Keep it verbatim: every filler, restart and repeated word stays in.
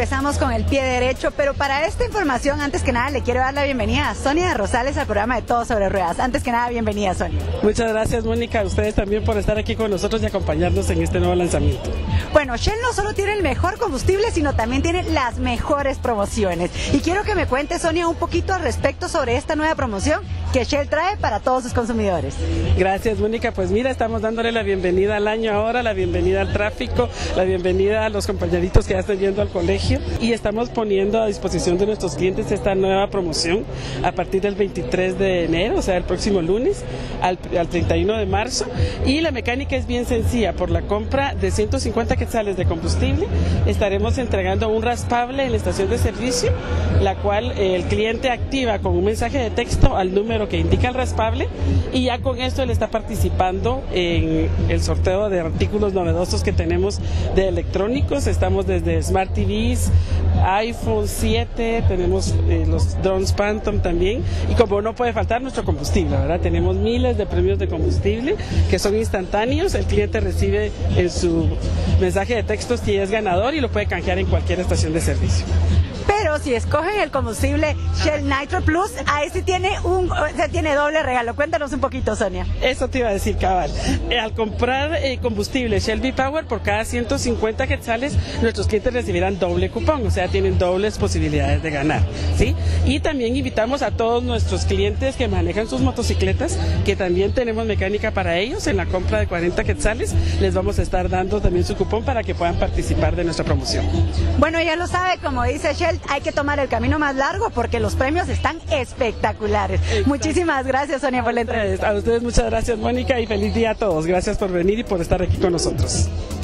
empezamos con el pie derecho, pero para esta información, antes que nada, le quiero dar la bienvenida a Sonia Rosales al programa de Todo sobre Ruedas. Antes que nada, bienvenida, Sonia. Muchas gracias, Mónica, a ustedes también por estar aquí con nosotros y acompañarnos en este nuevo lanzamiento. Bueno, Shell no solo tiene el mejor combustible, sino también tiene las mejores promociones. Y quiero que me cuente, Sonia, un poquito al respecto sobre esta nueva promoción que Shell trae para todos sus consumidores. Gracias, Mónica. Pues mira, estamos dándole la bienvenida al año ahora, la bienvenida al tráfico, la bienvenida a los compañeritos que ya están yendo al colegio, y estamos poniendo a disposición de nuestros clientes esta nueva promoción a partir del veintitrés de enero, o sea, el próximo lunes, al, al treinta y uno de marzo. Y la mecánica es bien sencilla. Por la compra de ciento cincuenta quetzales de combustible, estaremos entregando un raspable en la estación de servicio, la cual eh, el cliente activa con un mensaje de texto al número que indica el raspable, y ya con esto él está participando en el sorteo de artículos novedosos que tenemos de electrónicos. Estamos desde Smart T Vs, iPhone siete, tenemos eh, los drones Phantom también, y como no puede faltar nuestro combustible, ¿verdad? Tenemos miles de premios de combustible que son instantáneos. El cliente recibe en su mensaje de texto si es ganador y lo puede canjear en cualquier estación de servicio. Pero si escogen el combustible Shell Nitro Plus, ahí sí tiene un, se tiene doble regalo. Cuéntanos un poquito, Sonia. Eso te iba a decir, cabal. Eh, al comprar eh, combustible Shell V-Power, por cada ciento cincuenta quetzales, nuestros clientes recibirán doble cupón, o sea, tienen dobles posibilidades de ganar, ¿sí? Y también invitamos a todos nuestros clientes que manejan sus motocicletas, que también tenemos mecánica para ellos. En la compra de cuarenta quetzales les vamos a estar dando también su cupón para que puedan participar de nuestra promoción. Bueno, ya lo sabe, como dice Shell, hay que tomar el camino más largo porque los premios están espectaculares. Exacto. Muchísimas gracias, Sonia, por la entrevista. A ustedes muchas gracias, Mónica, y feliz día a todos. Gracias por venir y por estar aquí con nosotros.